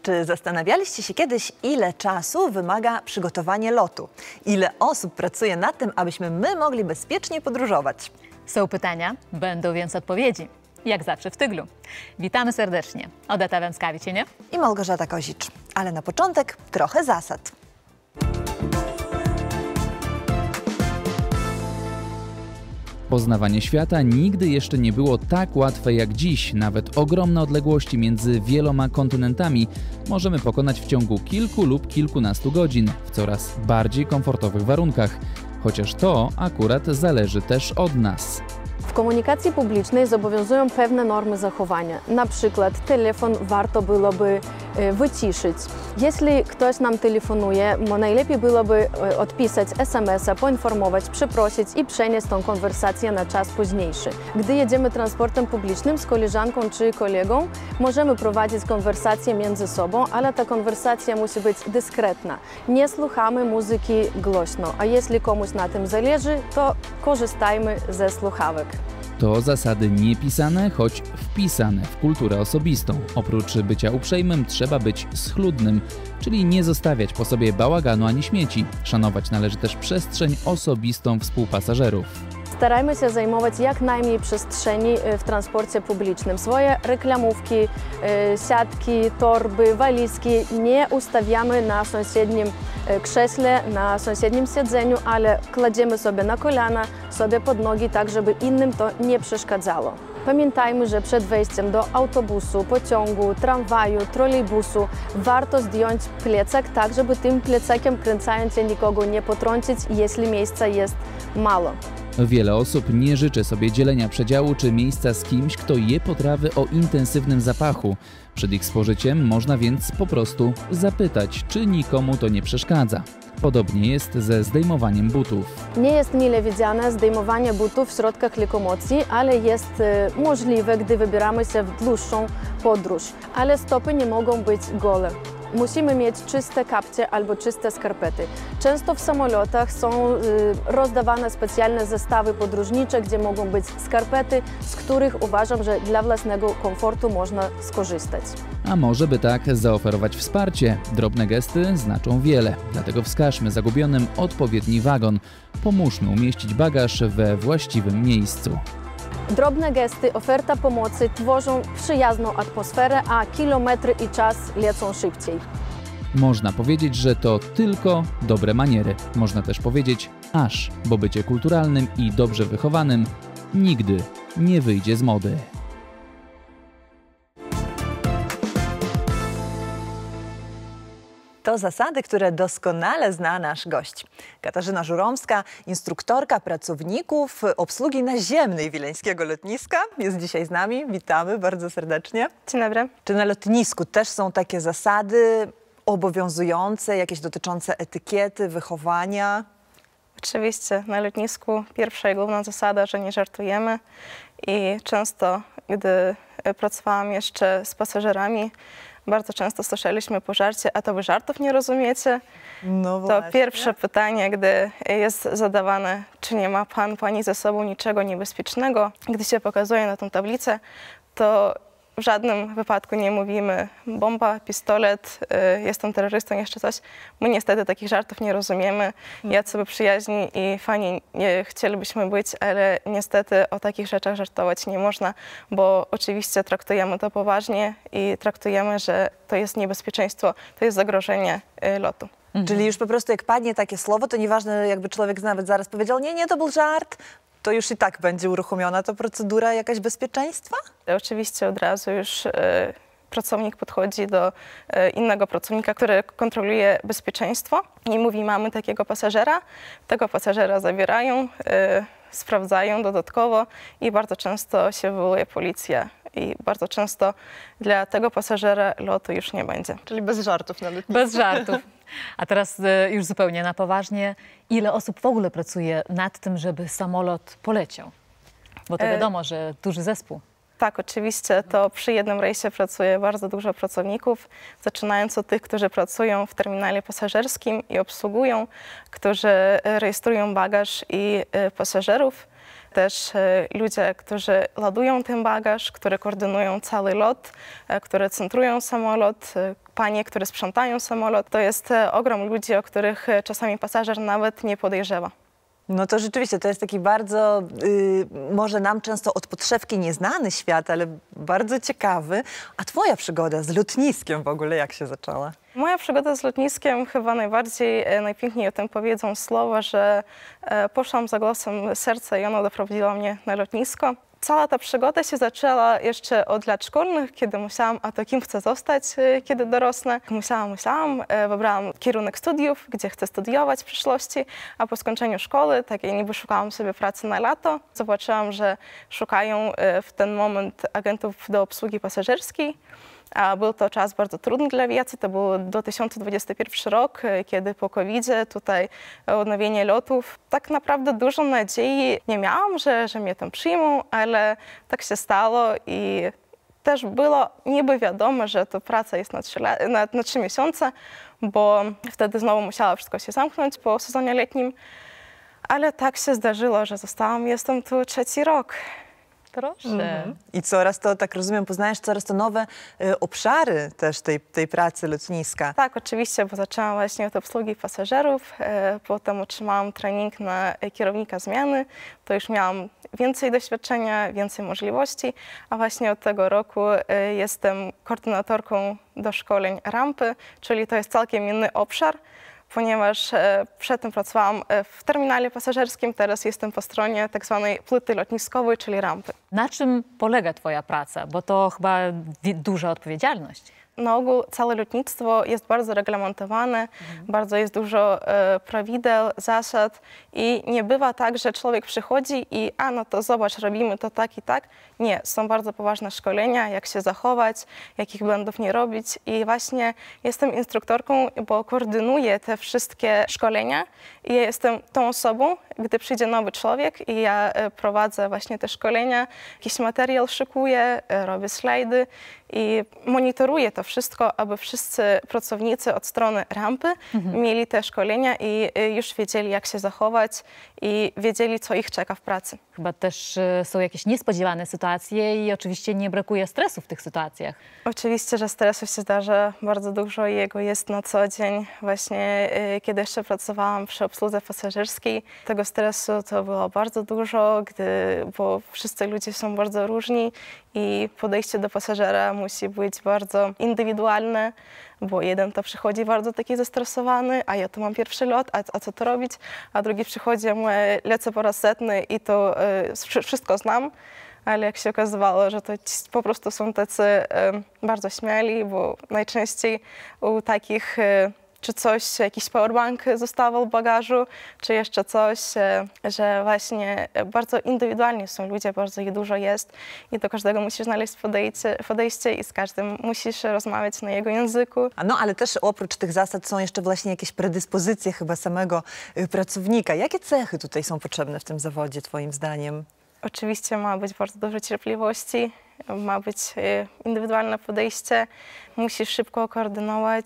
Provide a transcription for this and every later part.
Czy zastanawialiście się kiedyś, ile czasu wymaga przygotowanie lotu? Ile osób pracuje nad tym, abyśmy my mogli bezpiecznie podróżować? Są pytania, będą więc odpowiedzi. Jak zawsze w Tyglu. Witamy serdecznie. Odeta Węckawicie, i Małgorzata Kozicz. Ale na początek trochę zasad. Poznawanie świata nigdy jeszcze nie było tak łatwe jak dziś. Nawet ogromne odległości między wieloma kontynentami możemy pokonać w ciągu kilku lub kilkunastu godzin w coraz bardziej komfortowych warunkach. Chociaż to akurat zależy też od nas. W komunikacji publicznej zobowiązują pewne normy zachowania. Na przykład telefon warto byłoby wyciszyć. Jeśli ktoś nam telefonuje, najlepiej byłoby odpisać SMS-a, poinformować, przeprosić i przenieść tą konwersację na czas późniejszy. Gdy jedziemy transportem publicznym z koleżanką czy kolegą, możemy prowadzić konwersację między sobą, ale ta konwersacja musi być dyskretna. Nie słuchamy muzyki głośno, a jeśli komuś na tym zależy, to korzystajmy ze słuchawek. To zasady niepisane, choć wpisane w kulturę osobistą. Oprócz bycia uprzejmym, trzeba być schludnym, czyli nie zostawiać po sobie bałaganu ani śmieci. Szanować należy też przestrzeń osobistą współpasażerów. Starajmy się zajmować jak najmniej przestrzeni w transporcie publicznym. Swoje reklamówki, siatki, torby, walizki nie ustawiamy na sąsiednim krześle, na sąsiednim siedzeniu, ale kładziemy sobie na kolana, sobie pod nogi, tak żeby innym to nie przeszkadzało. Pamiętajmy, że przed wejściem do autobusu, pociągu, tramwaju, trolejbusu warto zdjąć plecak, tak żeby tym plecakiem kręcając się nikogo nie potrącić, jeśli miejsca jest mało. Wiele osób nie życzy sobie dzielenia przedziału czy miejsca z kimś, kto je potrawy o intensywnym zapachu. Przed ich spożyciem można więc po prostu zapytać, czy nikomu to nie przeszkadza. Podobnie jest ze zdejmowaniem butów. Nie jest mile widziane zdejmowanie butów w środkach lokomocji, ale jest możliwe, gdy wybieramy się w dłuższą podróż. Ale stopy nie mogą być gole. Musimy mieć czyste kapcie albo czyste skarpety. Często w samolotach są rozdawane specjalne zestawy podróżnicze, gdzie mogą być skarpety, z których uważam, że dla własnego komfortu można skorzystać. A może by tak zaoferować wsparcie? Drobne gesty znaczą wiele, dlatego wskażmy zagubionym odpowiedni wagon. Pomóżmy umieścić bagaż we właściwym miejscu. Drobne gesty, oferta pomocy tworzą przyjazną atmosferę, a kilometry i czas lecą szybciej. Można powiedzieć, że to tylko dobre maniery. Można też powiedzieć aż, bo bycie kulturalnym i dobrze wychowanym nigdy nie wyjdzie z mody. To zasady, które doskonale zna nasz gość. Katarzyna Żuromska, instruktorka pracowników obsługi naziemnej wileńskiego lotniska, jest dzisiaj z nami. Witamy bardzo serdecznie. Dzień dobry. Czy na lotnisku też są takie zasady obowiązujące, jakieś dotyczące etykiety, wychowania? Oczywiście, na lotnisku pierwsza i główna zasada, że nie żartujemy i często, gdy pracowałam jeszcze z pasażerami, bardzo często słyszeliśmy po żarcie, a to wy żartów nie rozumiecie? No to właśnie. Pierwsze pytanie, gdy jest zadawane, czy nie ma pan, pani ze sobą niczego niebezpiecznego, gdy się pokazuje na tą tablicę, to w żadnym wypadku nie mówimy bomba, pistolet, jestem terrorystą, jeszcze coś. My niestety takich żartów nie rozumiemy. Jacy by przyjaźni i fani nie chcielibyśmy być, ale niestety o takich rzeczach żartować nie można, bo oczywiście traktujemy to poważnie i traktujemy, że to jest niebezpieczeństwo, to jest zagrożenie lotu. Czyli już po prostu jak padnie takie słowo, to nieważne jakby człowiek nawet zaraz powiedział, nie, to był żart, to już i tak będzie uruchomiona ta procedura jakaś bezpieczeństwa? Oczywiście od razu już pracownik podchodzi do innego pracownika, który kontroluje bezpieczeństwo i mówi, mamy takiego pasażera, tego pasażera zabierają, sprawdzają dodatkowo i bardzo często się wywołuje policja. I bardzo często dla tego pasażera lotu już nie będzie. Czyli bez żartów na lotnisku. Bez żartów. A teraz już zupełnie na poważnie. Ile osób w ogóle pracuje nad tym, żeby samolot poleciał? Bo to wiadomo, że duży zespół. Tak, oczywiście. To przy jednym rejsie pracuje bardzo dużo pracowników, zaczynając od tych, którzy pracują w terminale pasażerskim i obsługują, którzy rejestrują bagaż i pasażerów. Też ludzie, którzy ładują ten bagaż, którzy koordynują cały lot, którzy centrują samolot, panie, które sprzątają samolot. To jest ogrom ludzi, o których czasami pasażer nawet nie podejrzewa. No to rzeczywiście, to jest taki bardzo, może nam często od podszewki nieznany świat, ale bardzo ciekawy. A twoja przygoda z lotniskiem w ogóle jak się zaczęła? Moja przygoda z lotniskiem chyba najpiękniej o tym powiedzą słowa, że poszłam za głosem serca i ono doprowadziło mnie na lotnisko. Cała ta przygoda się zaczęła jeszcze od lat szkolnych, kiedy myślałam, a to kim chcę zostać, kiedy dorosnę. Myślałam, wybrałam kierunek studiów, gdzie chcę studiować w przyszłości, a po skończeniu szkoły, tak ja niby szukałam sobie pracy na lato, zobaczyłam, że szukają w ten moment agentów do obsługi pasażerskiej. A był to czas bardzo trudny dla awiacji, to był 2021 rok, kiedy po COVID-zie tutaj odnowienie lotów. Tak naprawdę dużo nadziei nie miałam, że mnie tam przyjmą, ale tak się stało i też było niby wiadomo, że to praca jest na 3 miesiące, bo wtedy znowu musiało wszystko się zamknąć po sezonie letnim, ale tak się zdarzyło, że jestem tu 3. rok. Proszę. I coraz to, tak rozumiem, poznajesz coraz to nowe obszary też tej pracy lotniska. Tak, oczywiście, bo zaczęłam właśnie od obsługi pasażerów, potem otrzymałam trening na kierownika zmiany, to już miałam więcej doświadczenia, więcej możliwości, a właśnie od tego roku jestem koordynatorką do szkoleń rampy, czyli to jest całkiem inny obszar, ponieważ przedtem pracowałam w terminale pasażerskim, teraz jestem po stronie tak zwanej płyty lotniskowej, czyli rampy. Na czym polega twoja praca? Bo to chyba duża odpowiedzialność. Na ogół całe lotnictwo jest bardzo reglamentowane, bardzo jest dużo prawideł, zasad i nie bywa tak, że człowiek przychodzi i no to zobacz, robimy to tak i tak. Nie, są bardzo poważne szkolenia, jak się zachować, jakich błędów nie robić i właśnie jestem instruktorką, bo koordynuję te wszystkie szkolenia i ja jestem tą osobą, gdy przyjdzie nowy człowiek i ja prowadzę właśnie te szkolenia, jakiś materiał szykuję, robię slajdy i monitoruję to wszystko, aby wszyscy pracownicy od strony rampy mieli te szkolenia i już wiedzieli, jak się zachować i wiedzieli, co ich czeka w pracy. Chyba też są jakieś niespodziewane sytuacje i oczywiście nie brakuje stresu w tych sytuacjach. Oczywiście, że stresu się zdarza bardzo dużo i jego jest na co dzień. Właśnie kiedy jeszcze pracowałam przy obsłudze pasażerskiej, tego stresu to było bardzo dużo, bo wszyscy ludzie są bardzo różni i podejście do pasażera musi być bardzo indywidualne, bo jeden to przychodzi bardzo taki zestresowany, a ja tu mam pierwszy lot, a co to robić? A drugi przychodzi, a mówię, lecę po raz setny i to wszystko znam. Ale jak się okazywało, że to po prostu są tacy bardzo śmiali, bo najczęściej u takich czy coś, jakiś powerbank zostawał w bagażu, czy jeszcze coś, że właśnie bardzo indywidualnie są ludzie, bardzo ich dużo jest i do każdego musisz znaleźć podejście i z każdym musisz rozmawiać na jego języku. No ale też oprócz tych zasad są jeszcze właśnie jakieś predyspozycje chyba samego pracownika. Jakie cechy tutaj są potrzebne w tym zawodzie twoim zdaniem? Oczywiście ma być bardzo dużo cierpliwości, ma być indywidualne podejście, musisz szybko koordynować.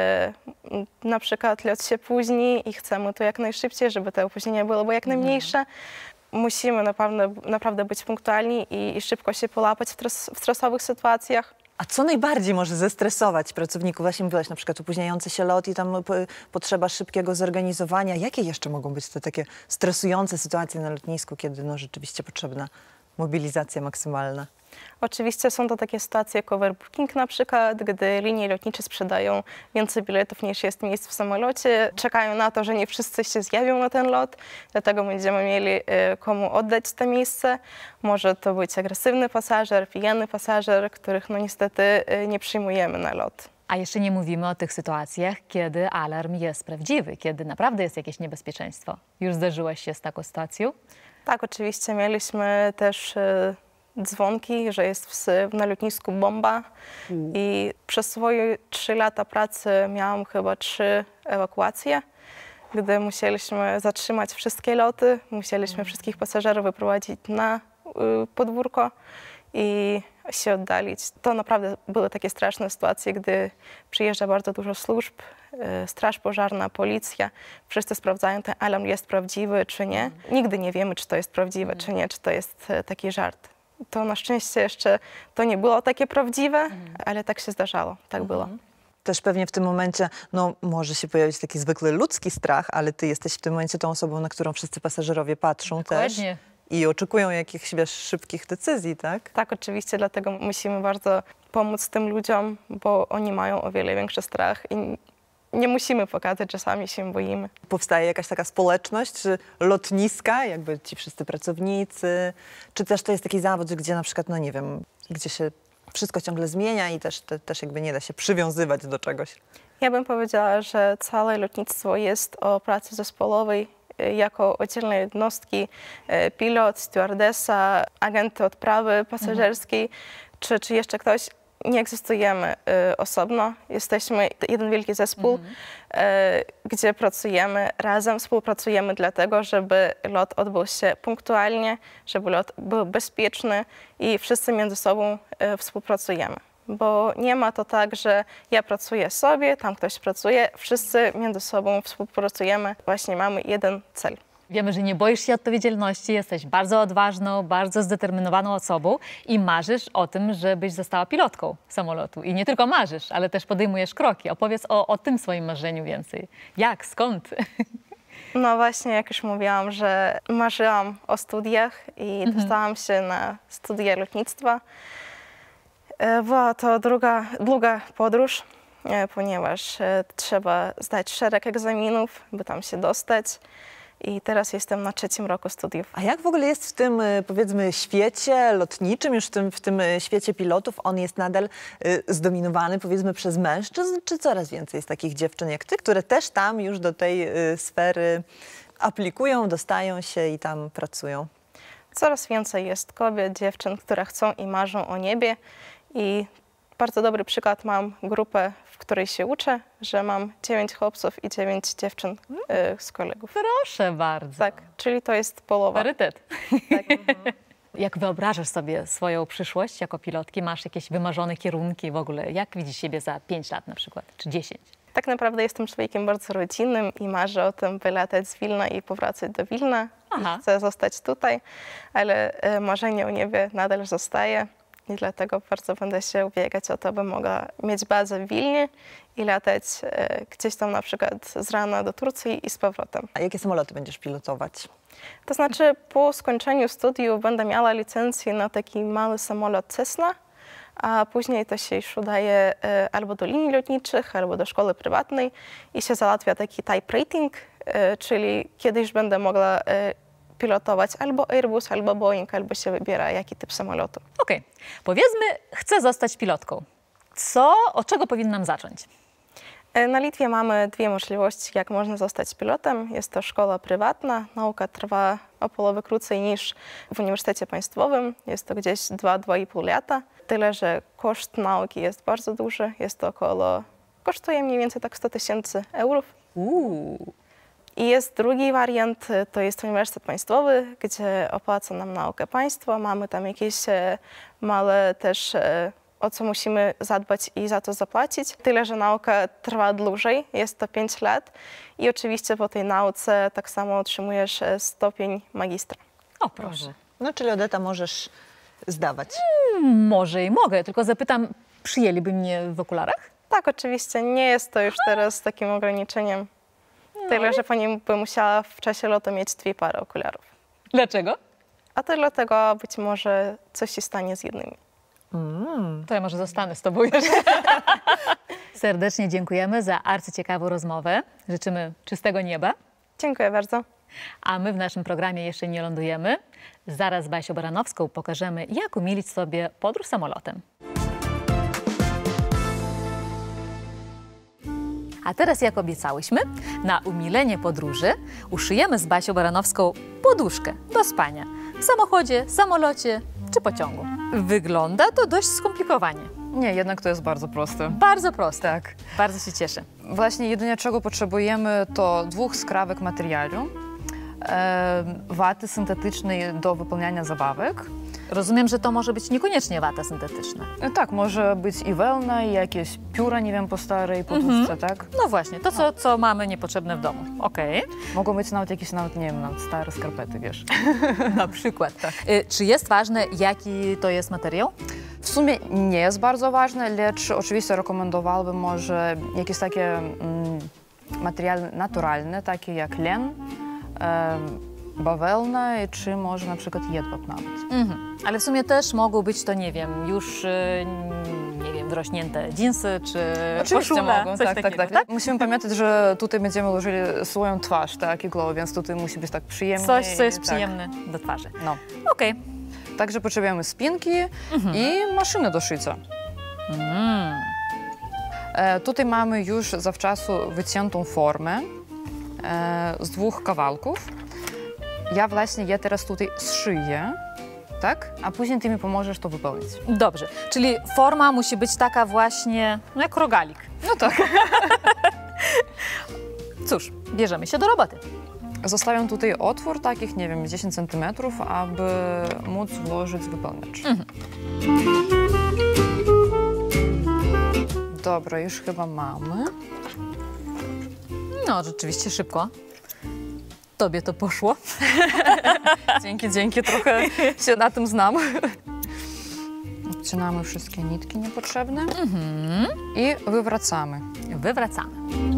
Na przykład lot się późni i chcemy to jak najszybciej, żeby te opóźnienia były jak najmniejsze. Musimy naprawdę być punktualni i szybko się połapać w stresowych sytuacjach. A co najbardziej może zestresować pracowników? Właśnie mówiłaś na przykład opóźniający się lot i tam potrzeba szybkiego zorganizowania. Jakie jeszcze mogą być te takie stresujące sytuacje na lotnisku, kiedy rzeczywiście potrzebna mobilizacja maksymalna? Oczywiście są to takie sytuacje jak overbooking na przykład, gdy linie lotnicze sprzedają więcej biletów niż jest miejsc w samolocie. Czekają na to, że nie wszyscy się zjawią na ten lot, dlatego będziemy mieli komu oddać to miejsce. Może to być agresywny pasażer, pijany pasażer, których niestety nie przyjmujemy na lot. A jeszcze nie mówimy o tych sytuacjach, kiedy alarm jest prawdziwy, kiedy naprawdę jest jakieś niebezpieczeństwo. Już zdarzyłaś się z taką sytuacją? Tak, oczywiście mieliśmy też dzwonki, że jest na lotnisku bomba i przez swoje 3 lata pracy miałam chyba 3 ewakuacje, gdy musieliśmy zatrzymać wszystkie loty, musieliśmy wszystkich pasażerów wyprowadzić na podwórko i się oddalić. To naprawdę były takie straszne sytuacje, gdy przyjeżdża bardzo dużo służb, straż pożarna, policja. Wszyscy sprawdzają, ten alarm jest prawdziwy czy nie. Nigdy nie wiemy, czy to jest prawdziwe, czy nie, czy to jest taki żart. To na szczęście jeszcze to nie było takie prawdziwe, ale tak się zdarzało, tak było. też pewnie w tym momencie, no może się pojawić taki zwykły ludzki strach, ale ty jesteś w tym momencie tą osobą, na którą wszyscy pasażerowie patrzą Dokładnie. też i oczekują jakichś, wiesz, szybkich decyzji, tak? Tak, oczywiście, dlatego musimy bardzo pomóc tym ludziom, bo oni mają o wiele większy strach i nie musimy pokazać, że sami się boimy. Powstaje jakaś taka społeczność, czy lotniska, jakby ci wszyscy pracownicy, czy też to jest taki zawód, gdzie na przykład, no nie wiem, gdzie się wszystko ciągle zmienia i też jakby nie da się przywiązywać do czegoś. Ja bym powiedziała, że całe lotnictwo jest o pracy zespołowej jako oddzielne jednostki, pilot, stewardesa, agenty odprawy pasażerskiej, czy jeszcze ktoś. Nie egzystujemy osobno, jesteśmy jeden wielki zespół, gdzie pracujemy razem, współpracujemy dlatego, żeby lot odbył się punktualnie, żeby lot był bezpieczny i wszyscy między sobą współpracujemy. Bo nie ma to tak, że ja pracuję sobie, tam ktoś pracuje, wszyscy między sobą współpracujemy, właśnie mamy jeden cel. Wiemy, że nie boisz się odpowiedzialności, jesteś bardzo odważną, bardzo zdeterminowaną osobą i marzysz o tym, żebyś została pilotką samolotu. I nie tylko marzysz, ale też podejmujesz kroki. Opowiedz o tym swoim marzeniu więcej. Jak, skąd? No właśnie, jak już mówiłam, że marzyłam o studiach i dostałam się na studia lotnictwa. Była to długa podróż, ponieważ trzeba zdać szereg egzaminów, by tam się dostać. I teraz jestem na 3. roku studiów. A jak w ogóle jest w tym, powiedzmy, świecie lotniczym, już w tym świecie pilotów? On jest nadal zdominowany, powiedzmy, przez mężczyzn, czy coraz więcej jest takich dziewczyn jak ty, które też tam już do tej sfery aplikują, dostają się i tam pracują? Coraz więcej jest kobiet, dziewczyn, które chcą i marzą o niebie. I bardzo dobry przykład, mam grupę, w której się uczę, że mam 9 chłopców i 9 dziewczyn z kolegów. Proszę bardzo. Tak, czyli to jest połowa. Parytet. Tak. Jak wyobrażasz sobie swoją przyszłość jako pilotki? Masz jakieś wymarzone kierunki w ogóle? Jak widzisz siebie za 5 lat na przykład, czy 10? Tak naprawdę jestem człowiekiem bardzo rodzinnym i marzę o tym, by latać z Wilna i powracać do Wilna. I chcę zostać tutaj, ale marzenie o niebie nadal zostaje. I dlatego bardzo będę się ubiegać o to, by mogła mieć bazę w Wilnie i latać gdzieś tam na przykład z rana do Turcji i z powrotem. A jakie samoloty będziesz pilotować? To znaczy po skończeniu studiów będę miała licencję na taki mały samolot Cessna, a później to się już udaje albo do linii lotniczych, albo do szkoły prywatnej i się załatwia taki type rating, czyli kiedyś będę mogła pilotować albo Airbus, albo Boeing, albo się wybiera, jaki typ samolotu. Okej. Powiedzmy, chcę zostać pilotką. Od czego powinnam zacząć? Na Litwie mamy 2 możliwości, jak można zostać pilotem. Jest to szkoła prywatna, nauka trwa o połowę krócej niż w uniwersytecie państwowym. Jest to gdzieś 2–2,5 lata. Tyle, że koszt nauki jest bardzo duży. Jest to kosztuje mniej więcej tak 100 000 eurów. I jest drugi wariant, to jest Uniwersytet Państwowy, gdzie opłaca nam naukę państwo. Mamy tam jakieś małe też, o co musimy zadbać i za to zapłacić. Tyle, że nauka trwa dłużej, jest to 5 lat i oczywiście po tej nauce tak samo otrzymujesz stopień magistra. O, proszę. No, czyli Odeta, możesz zdawać. Może i mogę, tylko zapytam, przyjęliby mnie w okularach? Tak, oczywiście, nie jest to już teraz takim ograniczeniem. Tyle, że pani by musiała w czasie lotu mieć 2 pary okularów. Dlaczego? A to dlatego być może coś się stanie z jednymi. To ja może zostanę z tobą jeszcze. Serdecznie dziękujemy za arcyciekawą rozmowę. Życzymy czystego nieba. Dziękuję bardzo. A my w naszym programie jeszcze nie lądujemy. Zaraz z Basią Baranowską pokażemy, jak umilić sobie podróż samolotem. A teraz, jak obiecałyśmy, na umilenie podróży uszyjemy z Basią Baranowską poduszkę do spania w samochodzie, samolocie czy pociągu. Wygląda to dość skomplikowanie. Nie, jednak to jest bardzo proste. Bardzo proste. Tak. Bardzo się cieszę. Właśnie jedynie czego potrzebujemy to 2 skrawek materiału, waty syntetycznej do wypełniania zabawek. Rozumiem, że to może być niekoniecznie wata syntetyczna. Tak, może być i wełna, i jakieś pióra, nie wiem, po starej poduszce, tak? No właśnie, to co mamy niepotrzebne w domu. Okej. Mogą być nawet jakieś, nie wiem, stare skarpety, wiesz. Na przykład. Tak. Czy jest ważne, jaki to jest materiał? W sumie nie jest bardzo ważne, lecz oczywiście rekomendowałbym może jakieś takie materiały naturalne, takie jak len, bawełna, czy może na przykład jedwab nawet. Ale w sumie też mogą być to, nie wiem, już nie wiem, wyrośnięte dżinsy, czy Oczywiście koszule, mogą, coś tak, takiego, tak, tak. Musimy pamiętać, że tutaj będziemy użyli swoją twarz, tak, i glow, więc tutaj musi być tak przyjemnie. Coś, co jest tak. przyjemne do twarzy. No. Okej. Także potrzebujemy spinki i maszyny do szycia. Tutaj mamy już zawczasu wyciętą formę z 2 kawałków. Ja właśnie je teraz tutaj zszyję, tak? A później ty mi pomożesz to wypełnić. Dobrze, czyli forma musi być taka właśnie, no jak rogalik. No tak. Cóż, bierzemy się do roboty. Zostawiam tutaj otwór takich, nie wiem, 10 cm, aby móc włożyć wypełniacz. Dobra, już chyba mamy. No, rzeczywiście szybko. Tobie to poszło. Dzięki, trochę się na tym znam. Odcinamy wszystkie nitki niepotrzebne i wywracamy. Wywracamy.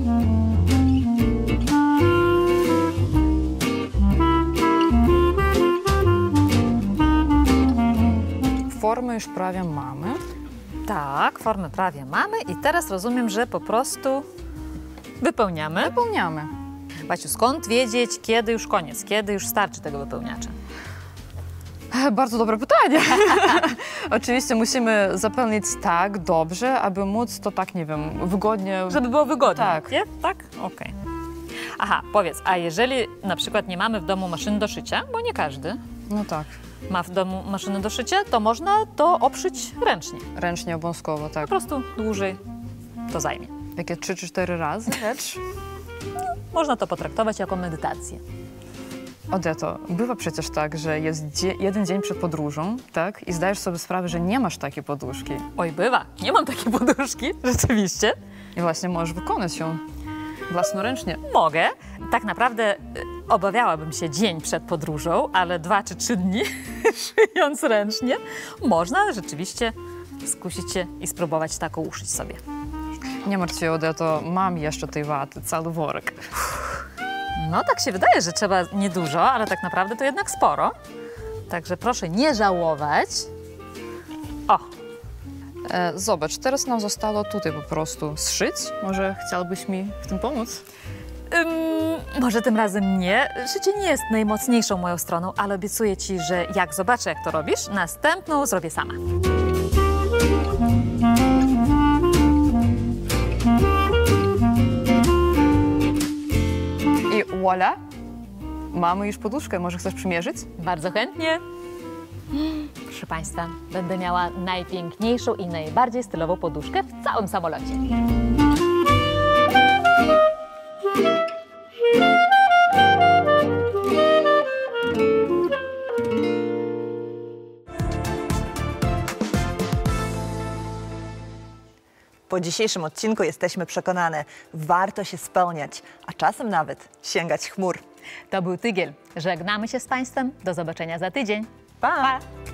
Formę już prawie mamy. Tak, formę prawie mamy i teraz rozumiem, że po prostu wypełniamy. Wypełniamy. Baciu, skąd wiedzieć, kiedy już koniec, kiedy już starczy tego wypełniacza? Bardzo dobre pytanie. Oczywiście musimy zapełnić tak dobrze, aby móc to tak, nie wiem, wygodnie... Żeby było wygodnie, Tak. nie? Tak? Okej. Aha, powiedz, a jeżeli na przykład nie mamy w domu maszyny do szycia, bo nie każdy No tak, ma w domu maszyny do szycia, to można to obszyć ręcznie. ręcznie obowiązkowo, tak. Po prostu dłużej to zajmie. Jakie 3 czy 4 razy, lecz... Można to potraktować jako medytację. Odeto, bywa przecież tak, że jest jeden dzień przed podróżą, tak? I zdajesz sobie sprawę, że nie masz takiej poduszki. Oj, bywa, nie mam takiej poduszki, rzeczywiście. I właśnie możesz wykonać ją własnoręcznie. Mogę. Tak naprawdę obawiałabym się dzień przed podróżą, ale 2 czy 3 dni szyjąc ręcznie, można rzeczywiście skusić się i spróbować taką uszyć sobie. Nie martw się, Odeto, mam jeszcze tej waty, cały worek. No tak się wydaje, że trzeba niedużo, ale tak naprawdę to jednak sporo. Także proszę nie żałować. O, Zobacz, teraz nam zostało tutaj po prostu zszyć. Może chciałbyś mi w tym pomóc? może tym razem nie. Szycie nie jest najmocniejszą moją stroną, ale obiecuję Ci, że jak zobaczę, jak to robisz, następną zrobię sama. I voila! Mamy już poduszkę, może chcesz przymierzyć? Bardzo chętnie. Proszę Państwa, będę miała najpiękniejszą i najbardziej stylową poduszkę w całym samolocie. Po dzisiejszym odcinku jesteśmy przekonane, warto się spełniać, a czasem nawet sięgać chmur. To był Tygiel. Żegnamy się z Państwem. Do zobaczenia za tydzień. Pa!